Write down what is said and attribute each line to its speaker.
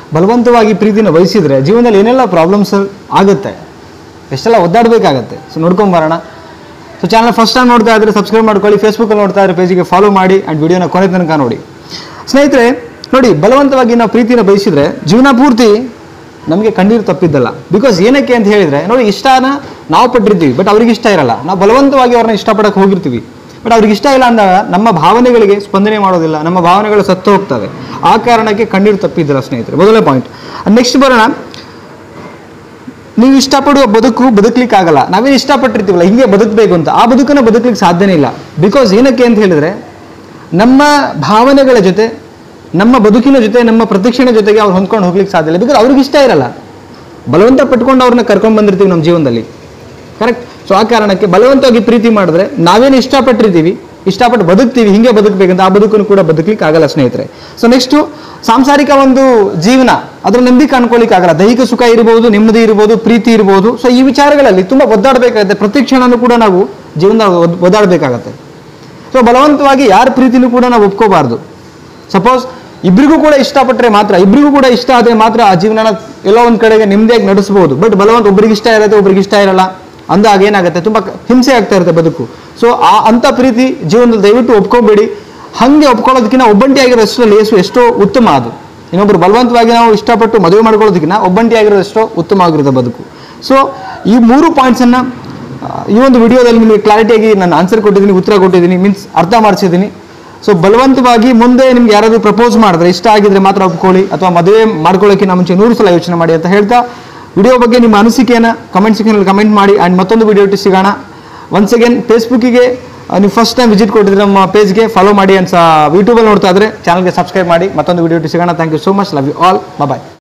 Speaker 1: ಬಲವಂತವಾಗಿ ಪ್ರೀತಿನ ವಹಿಸಿದರೆ ಜೀವನದಲ್ಲಿ ಏನೆಲ್ಲ ಪ್ರಾಬ್ಲಮ್ಸ್ ಆಗುತ್ತೆ, ಎಷ್ಟೆಲ್ಲ ಒದ್ದಾಡಬೇಕಾಗತ್ತೆ. ಸೊ ನೋಡ್ಕೊಂಬರೋಣ. ಸೊ ಚಾನಲ್ ಫಸ್ಟ್ ಟೈಮ್ ನೋಡ್ತಾ ಇದ್ರೆ ಸಬ್ಸ್ಕ್ರೈಬ್ ಮಾಡ್ಕೊಳ್ಳಿ, ಫೇಸ್ಬುಕ್ಕಲ್ಲಿ ನೋಡ್ತಾ ಇದ್ರೆ ಪೇಜಿಗೆ ಫಾಲೋ ಮಾಡಿ ಆ್ಯಂಡ್ ವಿಡಿಯೋನ ಕೊನೆ ತನಕ ನೋಡಿ. ಸ್ನೇಹಿತರೆ ನೋಡಿ, ಬಲವಂತವಾಗಿ ನಾವು ಪ್ರೀತಿನ ಬಯಸಿದ್ರೆ ಜೀವನ ಪೂರ್ತಿ ನಮಗೆ ಕಣ್ಣೀರು ತಪ್ಪಿದ್ದಲ್ಲ. ಬಿಕಾಸ್ ಏನಕ್ಕೆ ಅಂತ ಹೇಳಿದರೆ ನೋಡಿ, ಇಷ್ಟನ ನಾವು ಪಟ್ಟಿರ್ತೀವಿ, ಬಟ್ ಅವ್ರಿಗೆ ಇಷ್ಟ ಇರಲ್ಲ. ನಾವು ಬಲವಂತವಾಗಿ ಅವ್ರನ್ನ ಇಷ್ಟಪಡಕ್ಕೆ ಹೋಗಿರ್ತೀವಿ, ಬಟ್ ಅವ್ರಿಗೆ ಇಷ್ಟ ಇಲ್ಲ ಅಂದಾಗ ನಮ್ಮ ಭಾವನೆಗಳಿಗೆ ಸ್ಪಂದನೆ ಮಾಡೋದಿಲ್ಲ, ನಮ್ಮ ಭಾವನೆಗಳು ಸತ್ತು ಹೋಗ್ತವೆ. ಆ ಕಾರಣಕ್ಕೆ ಕಣ್ಣೀರು ತಪ್ಪಿದ್ದಿಲ್ಲ ಸ್ನೇಹಿತರೆ, ಮೊದಲನೇ ಪಾಯಿಂಟ್. ನೆಕ್ಸ್ಟ್ ಬರೋಣ, ನೀವು ಇಷ್ಟಪಡುವ ಬದುಕಲಿಕ್ಕೆ ಆಗಲ್ಲ. ನಾವೇನು ಇಷ್ಟಪಟ್ಟಿರ್ತೀವಲ್ಲ ಹಿಂಗೆ ಬದುಕಬೇಕು ಅಂತ, ಆ ಬದುಕನ್ನು ಬದುಕಲಿಕ್ಕೆ ಸಾಧ್ಯನೇ ಇಲ್ಲ. ಬಿಕಾಸ್ ಏನಕ್ಕೆ ಅಂತ ಹೇಳಿದರೆ ನಮ್ಮ ಭಾವನೆಗಳ ಜೊತೆ, ನಮ್ಮ ಬದುಕಿನ ಜೊತೆ, ನಮ್ಮ ಪ್ರತಿಕ್ಷಣೆ ಜೊತೆಗೆ ಅವ್ರು ಹೊಂದ್ಕೊಂಡು ಹೋಗ್ಲಿಕ್ಕೆ ಸಾಧ್ಯ ಇಲ್ಲ. ಬಿಕಾಸ್ ಅವ್ರಿಗೆ ಇಷ್ಟ ಇರಲ್ಲ. ಬಲವಂತ ಪಟ್ಕೊಂಡು ಅವ್ರನ್ನ ಕರ್ಕೊಂಡು ಬಂದಿರ್ತೀವಿ ನಮ್ಮ ಜೀವನದಲ್ಲಿ, ಕರೆಕ್ಟ್. ಸೊ ಆ ಕಾರಣಕ್ಕೆ ಬಲವಂತವಾಗಿ ಪ್ರೀತಿ ಮಾಡಿದ್ರೆ ನಾವೇನು ಇಷ್ಟಪಟ್ಟಿರ್ತೀವಿ, ಇಷ್ಟಪಟ್ಟು ಬದುಕ್ತೀವಿ, ಹಿಂಗೆ ಬದುಕಬೇಕಂತ ಆ ಬದುಕನ್ನು ಕೂಡ ಬದುಕಲಿಕ್ಕೆ ಆಗಲ್ಲ ಸ್ನೇಹಿತರೆ. ಸೊ ನೆಕ್ಸ್ಟು, ಸಾಂಸಾರಿಕ ಒಂದು ಜೀವನ ಅದರ ನೆಮ್ಮದಿ ಕಾಣ್ಕೊಳ್ಳಿಕ್ಕೆ ಆಗಲ್ಲ. ದೈಹಿಕ ಸುಖ ಇರ್ಬೋದು, ನೆಮ್ಮದಿ ಇರ್ಬೋದು, ಪ್ರೀತಿ ಇರ್ಬೋದು. ಸೊ ಈ ವಿಚಾರಗಳಲ್ಲಿ ತುಂಬ ಒದ್ದಾಡಬೇಕಾಗುತ್ತೆ. ಪ್ರತಿ ಕ್ಷಣನೂ ಕೂಡ ನಾವು ಜೀವನ ಒದ್ದಾಡಬೇಕಾಗತ್ತೆ. ಸೊ ಬಲವಂತವಾಗಿ ಯಾರ ಪ್ರೀತಿನೂ ಕೂಡ ನಾವು ಒಪ್ಕೋಬಾರ್ದು. ಸಪೋಸ್ ಇಬ್ಬರಿಗೂ ಕೂಡ ಇಷ್ಟಪಟ್ಟರೆ ಮಾತ್ರ, ಇಬ್ಬರಿಗೂ ಕೂಡ ಇಷ್ಟ ಆದರೆ ಮಾತ್ರ ಆ ಜೀವನನ ಎಲ್ಲೋ ಒಂದು ಕಡೆಗೆ ನೆಮ್ಮದಿಯಾಗಿ ನಡೆಸ್ಬೋದು. ಬಟ್ ಬಲವಂತ ಒಬ್ರಿಗೆ ಇಷ್ಟ ಇರುತ್ತೆ, ಒಬ್ರಿಗೆ ಇಷ್ಟ ಇರಲ್ಲ ಅಂದಾಗ ಏನಾಗುತ್ತೆ, ತುಂಬ ಹಿಂಸೆ ಆಗ್ತಾ ಇರುತ್ತೆ ಬದುಕು. ಸೊ ಅಂಥ ಪ್ರೀತಿ ಜೀವನದಲ್ಲಿ ದಯವಿಟ್ಟು ಒಪ್ಕೊಬೇಡಿ. ಹಾಗೆ ಒಪ್ಕೊಳ್ಳೋದಕ್ಕಿಂತ ಒಬ್ಬಂಟಿಯಾಗಿರೋಷ್ಟು ಲೇಸು ಎಷ್ಟೋ ಉತ್ತಮ. ಅದು ಇನ್ನೊಬ್ರು ಬಲವಂತವಾಗಿ ನಾವು ಇಷ್ಟಪಟ್ಟು ಮದುವೆ ಮಾಡ್ಕೊಳ್ಳೋದಕ್ಕಿಂತ ಒಬ್ಬಂಟಿಯಾಗಿರೋದು ಎಷ್ಟೋ ಉತ್ತಮವಾಗಿರುತ್ತೆ ಬದುಕು. ಸೊ ಈ 3 ಪಾಯಿಂಟ್ಸನ್ನು ಈ ಒಂದು ವಿಡಿಯೋದಲ್ಲಿ ನಿಮಗೆ ಕ್ಲಾರಿಟಿಯಾಗಿ ನಾನು ಆನ್ಸರ್ ಕೊಟ್ಟಿದ್ದೀನಿ, ಉತ್ತರ ಕೊಟ್ಟಿದ್ದೀನಿ, ಮೀನ್ಸ್ ಅರ್ಥ ಮಾಡಿಸಿದ್ದೀನಿ. ಸೊ ಬಲವಂತವಾಗಿ ಮುಂದೆ ನಿಮ್ಗೆ ಯಾರಾದರೂ ಪ್ರಪೋಸ್ ಮಾಡಿದ್ರೆ ಇಷ್ಟ ಆಗಿದ್ರೆ ಮಾತ್ರ ಒಪ್ಕೊಳ್ಳಿ, ಅಥವಾ ಮದುವೆ ಮಾಡ್ಕೊಳ್ಳೋಕ್ಕಿಂತ ಮುಂಚೆ 100 ಸಲ ಯೋಚನೆ ಮಾಡಿ ಅಂತ ಹೇಳ್ತಾ, ವಿಡಿಯೋ ಬಗ್ಗೆ ನಿಮ್ಮ ಅನಿಸಿಕೆಯನ್ನು ಕಮೆಂಟ್ ಸೆಕ್ಷನಲ್ಲಿ ಕಮೆಂಟ್ ಮಾಡಿ. ಆ್ಯಂಡ್ ಮತ್ತೊಂದು ವಿಡಿಯೋ ಇಟ್ಟು ಸಿಗೋಣ. ಒನ್ಸ್ ಅಗೇನ್ ಫೇಸ್ಬುಕ್ಕಿಗೆ ನೀವು ಫಸ್ಟ್ ಟೈಮ್ ವಿಸಿಟ್ ಕೊಟ್ಟಿದ್ರೆ ನಮ್ಮ ಪೇಜ್ಗೆ ಫಾಲೋ ಮಾಡಿ. ಯೂಟ್ಯೂಬಲ್ಲಿ ನೋಡ್ತಾ ಇದ್ರೆ ಚಾನಲ್ಗೆ ಸಬ್ಸ್ಕ್ರೈಬ್ ಮಾಡಿ. ಮತ್ತೊಂದು ವಿಡಿಯೋ ಇಟ್ಟು ಸಿಗೋಣ. Thank you so much. Love you all. Bye.